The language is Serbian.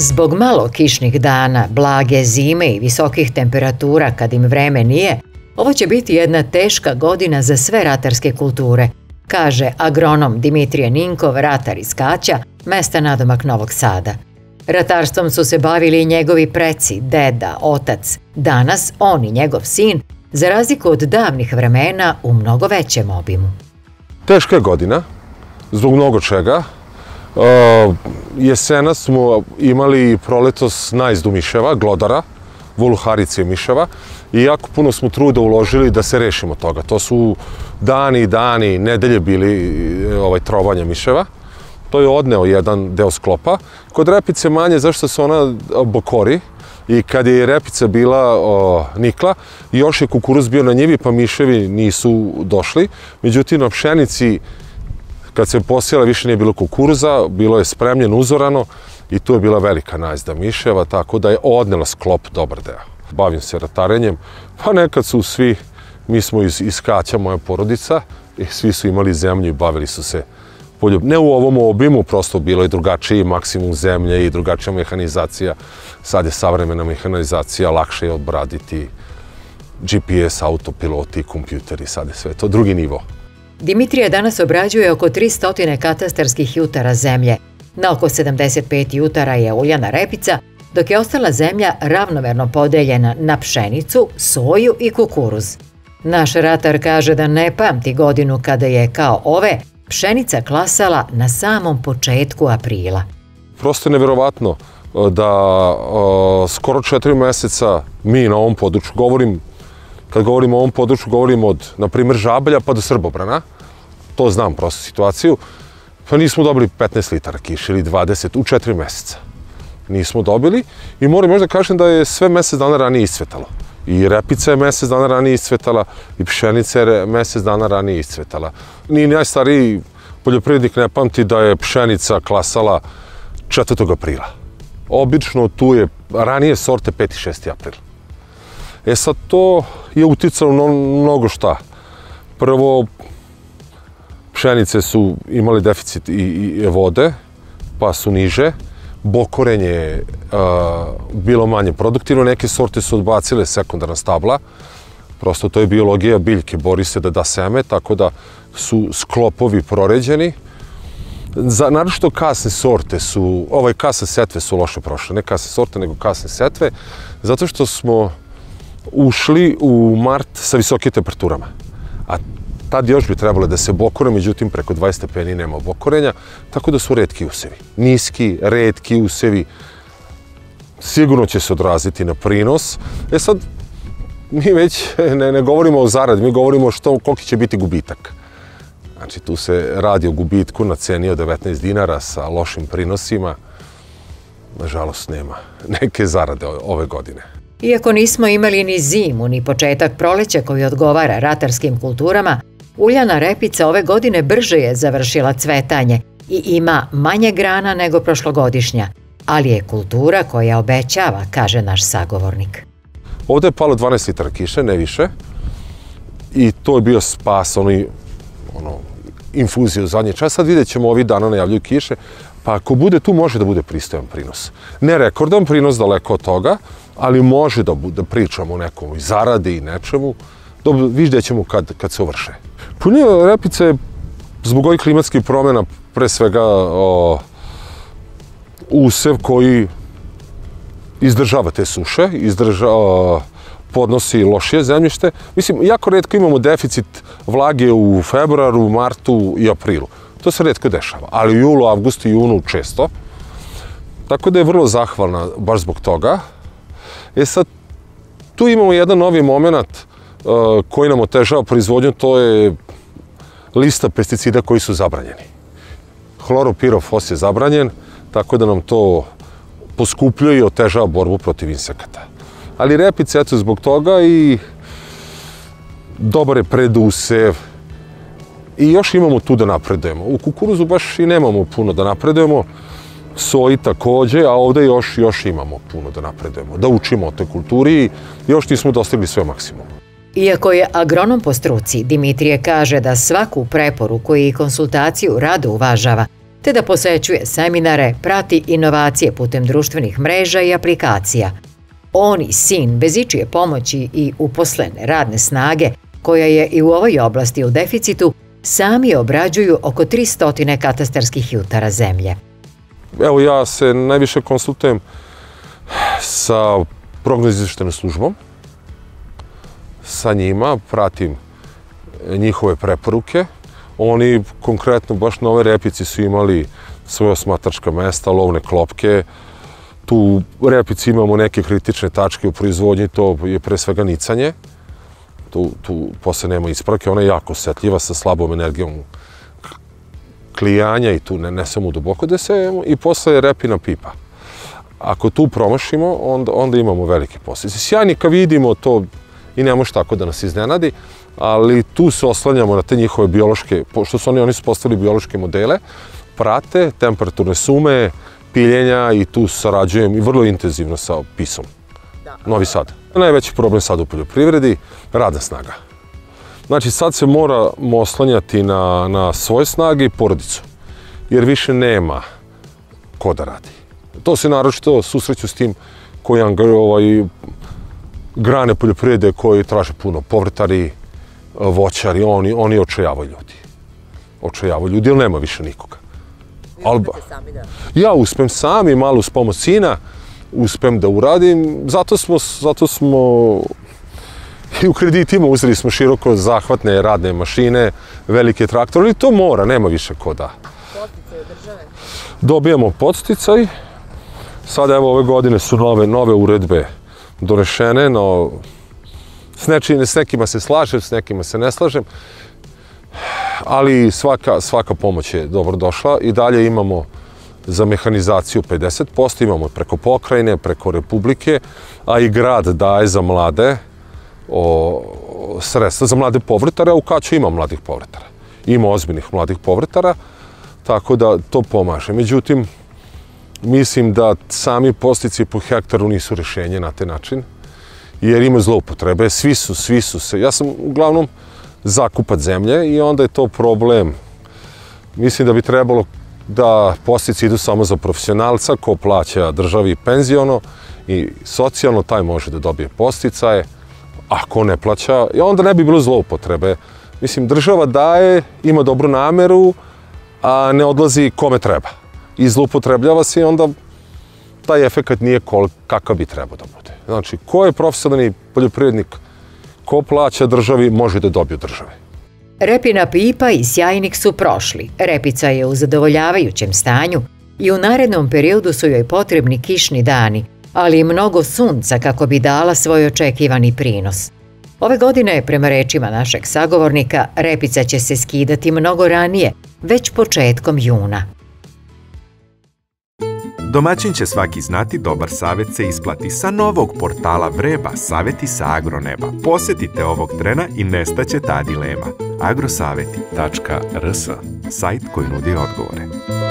Zbog malo kišnih dana, blage zime i visokih temperatura kad im vreme nije, ovo će biti jedna teška godina za sve ratarske kulture, kaže agronom Dimitrije Ninkov, ratar iz Kaća, mesta nadomak Novog Sada. Ratarstvom su se bavili i njegovi preci, deda, otac. Danas on i njegov sin, za razliku od davnih vremena, u mnogo većem obimu. Teška je godina, zbog mnogo čega. Jesena smo imali proletos najezdu miševa, glodara, voluharice miševa i jako puno smo truda uložili da se rešimo toga. To su dani, nedelje bili trovanja miševa. To je odneo jedan deo sklopa. Kod repice manje, zašto se ona bokori i kad je repica bila nikla, još je kukuruz bio na njivi pa miševi nisu došli. Međutim, na pšenici, kad se posijala, više nije bilo kukuruza, bilo je spremljeno, uzorano i tu je bila velika najezda miševa, tako da je odnela sklop dobar deo. Bavim se ratarenjem, pa nekad su svi, mi smo iz Kaća, moja porodica, i svi su imali zemlju i bavili su se ne u ovom obimu, prosto bilo je drugačiji maksimum zemlje i drugačija mehanizacija. Sad je savremena mehanizacija, lakše je obraditi GPS, autopiloti, kompjuteri, sad je sve to drugi nivo. Dimitrije danas obrađuje oko 300 katastarskih jutara zemlje. Na oko 75 jutara je uljana repica, dok je ostala zemlja ravnomerno podeljena na pšenicu, soju i kukuruz. Naš ratar kaže da ne pamti godinu kada je, kao ove, pšenica klasala na samom početku aprila. Prosto je neverovatno da skoro 4 meseca mi na ovom području, kad govorim o ovom području, govorim od, na primjer, Žabalja pa do Srbobrana, to znam prosto situaciju, pa nismo dobili 15 litara kiše ili 20 u 4 meseca. Nismo dobili i moram još da kažem da je sve mesec dana ranije iscvetalo. I repica je mesec dana ranije iscvetala i pšenica je mesec dana ranije iscvetala. Ni najstariji poljoprivrednik ne pamti da je pšenica klasala 4. aprila. Obično tu je ranije sorte 5. i 6. april. E sad, to je uticalo na mnogo šta. Prvo, pšenice su imali deficit i vode, pa su niže. Bokorenje je bilo manje produktivno, neke sorte su odbacile sekundarna stabla. Prosto to je biologija biljke, bori se da da seme, tako da su sklopovi proređeni. Naročito kasne sorte su, kasne setve su loše prošle, ne kasne sorte, nego kasne setve, zato što smo ušli u mart sa visokim temperaturama. A tad još bi trebalo da se bokore, međutim preko 20 stepeni nema bokorenja, tako da su retki usevi. Niski, retki usevi, sigurno će se odraziti na prinos. E sad, mi već ne govorimo o zaradi, mi govorimo koliki će biti gubitak. Znači, tu se radi o gubitku na ceni od 19 dinara sa lošim prinosima. Nažalost, nema neke zarade ove godine. Iako nismo imali ni zimu, ni početak proleća koji odgovara ratarskim kulturama, uljana repica ove godine brže je završila cvetanje i ima manje grana nego prošlogodišnja, ali je kultura koja obećava, kaže naš sagovornik. Ovde je palo 12 litara kiše, ne više, i to je bio spas, infuzije u zadnji čas. Sad vidjet ćemo, ovih dana najavljuju kiše, pa ako bude tu, može da bude pristojan prinos. Ne rekordan prinos, daleko od toga, ali može da pričamo o nekom zaradi i nečemu. Vidjet ćemo kad se uvrše. Punjenje repice je zbog ovih klimatskih promjena pre svega usev koji izdržava te suše, podnosi lošije zemljište. Mislim, jako retko imamo deficit vlage u februaru, martu i aprilu. To se retko dešava, ali u julu, avgustu i junu često. Tako da je vrlo zahvalna baš zbog toga. E sad, tu imamo jedan novi moment koji nam otežava proizvodnju, to je lista pesticida koji su zabranjeni. Hloropirofos je zabranjen, tako da nam to poskupljuje i otežava borbu protiv insekata. Ali repice, eto, zbog toga i dobar je predusev i još imamo tu da napredujemo. U kukuruzu baš i nemamo puno da napredujemo, soji takođe, a ovde još imamo puno da napredujemo, da učimo o toj kulturi i još nismo dostigli sve maksimum. Iako je agronom po struci, Dimitrije kaže da svaku preporuku i konsultaciju rado uvažava, te da posećuje seminare, prati inovacije putem društvenih mreža i aplikacija. On i sin, bez ičije pomoći i uposlene radne snage, koja je i u ovoj oblasti u deficitu, sami obrađuju oko 300 katastarskih jutara zemlje. Evo, ja se najviše konsultujem sa prognozno-izvještajnom službom. Sa njima pratim njihove preporuke. Oni konkretno baš na ove repici su imali svoje osmatračka mesta, lovne klopke. Tu u repici imamo neke kritične tačke u proizvodnji, to je pre svega nicanje. Tu posle nema ispravke, ona je jako osjetljiva sa slabom energijom klijanja i tu ne samo duboko desejemo i posle je repina pipa. Ako tu promašimo, onda imamo velike posljedice. Sjajni kad vidimo to i ne može tako da nas iznenadi, ali tu se oslanjamo na te njihove biološke, pošto su oni su postavili biološke modele, prate temperaturne sume, piljenja i tu sarađujem i vrlo intenzivno sa PIS-om. Novi Sad. Najveći problem sad u poljoprivredi, radna snaga. Znači sad se moramo oslanjati na svoje snage i porodicu, jer više nema ko da radi. To se naročito susreću s tim koji grane poljoprivrede koji traže puno, povrtari, voćari, oni očajavaju ljudi. Očajavaju ljudi, jer nema više nikoga. Ja uspem sami, malo uz pomoć sina, uspem da uradim, zato smo i u kreditima uzeli smo široko zahvatne radne mašine, velike traktore, ali to mora, nema više ko da. Podsticaj od države? Dobijamo podsticaj, sada evo ove godine su nove uredbe donešene, no s nekima se slažem, s nekima se ne slažem, ali svaka pomoć je dobro došla i dalje imamo za mehanizaciju 50%, imamo preko pokrajine, preko republike, a i grad daje za mlade sredstva za mlade povrtare, a u Kaću ima mladih povrtara. Ima ozbiljnih mladih povrtara, tako da to pomaže. Međutim, mislim da sami podsticaji po hektaru nisu rješenje na taj način, jer ima zloupotrebe, svi su se. Ja sam uglavnom zakupat zemlje i onda je to problem. Mislim da bi trebalo da podsticaji idu samo za profesionalca ko plaća državi penziono i socijalno, taj može da dobije podsticaje, a ko ne plaća, i onda ne bi bilo zloupotrebe. Mislim, država daje, ima dobru nameru, a ne odlazi kome treba. I zloupotrebljava se i onda taj efekat nije kakav bi trebao da bude. Znači, ko je profesionalni poljoprivrednik, ko plaća državi, može da dobije od države. Repina pipa i sjajnik su prošli. Repica je u zadovoljavajućem stanju i u narednom periodu su joj potrebni kišni dani, ali i mnogo sunca kako bi dala svoj očekivani prinos. Ove godine, prema rečima našeg sagovornika, repica će se skidati mnogo ranije, već početkom juna. Domaćin će svaki znati, dobar savjet se isplati. Sa novog portala Vreba, savjeti sa agroneba. Posjetite ovog trena i nestaće ta dilema. agrosaveti.rs, sajt koji nudi odgovore.